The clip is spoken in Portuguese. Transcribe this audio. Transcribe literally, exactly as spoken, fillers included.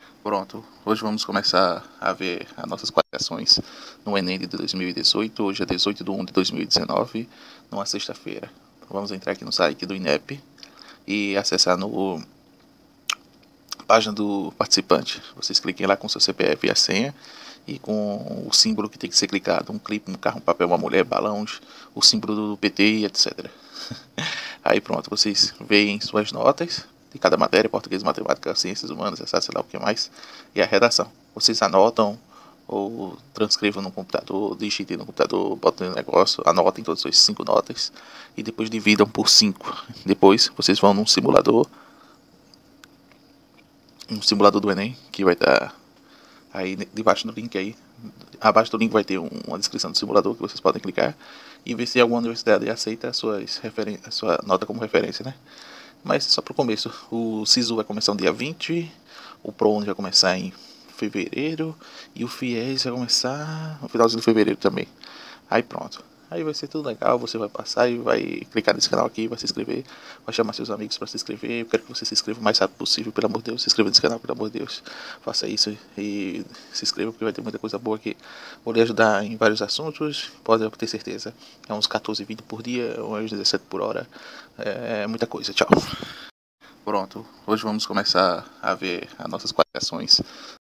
Pronto, hoje vamos começar a ver as nossas qualificações no Enem de dois mil e dezoito. Hoje é dezoito de um de dois mil e dezenove, numa sexta-feira. Vamos entrar aqui no site do INEP e acessar no página do participante. Vocês cliquem lá com seu C P F e a senha e com o símbolo que tem que ser clicado: um clipe, um carro, um papel, uma mulher, balões, o símbolo do P T e etcétera. Aí pronto, vocês veem suas notas de cada matéria: português, matemática, ciências humanas, essa, sei lá o que mais, e a redação. Vocês anotam ou transcrevam no computador, digitem no computador, botem no negócio, anotem todas as suas cinco notas e depois dividam por cinco. Depois vocês vão num simulador, um simulador do Enem, que vai estar aí debaixo do link aí. Abaixo do link vai ter uma descrição do simulador que vocês podem clicar e ver se alguma universidade aceita a, suas referen a sua nota como referência, né? Mas só para o começo, o SISU vai começar no dia vinte, o ProUni vai começar em fevereiro e o FIES vai começar no finalzinho de fevereiro também. Aí pronto. Aí vai ser tudo legal, você vai passar e vai clicar nesse canal aqui, vai se inscrever, vai chamar seus amigos para se inscrever. Eu quero que você se inscreva o mais rápido possível, pelo amor de Deus. Se inscreva nesse canal, pelo amor de Deus. Faça isso e se inscreva, porque vai ter muita coisa boa aqui. Vou lhe ajudar em vários assuntos, pode ter certeza. É uns quatorze vídeos por dia, uns dezessete por hora. É muita coisa. Tchau. Pronto, hoje vamos começar a ver as nossas qualificações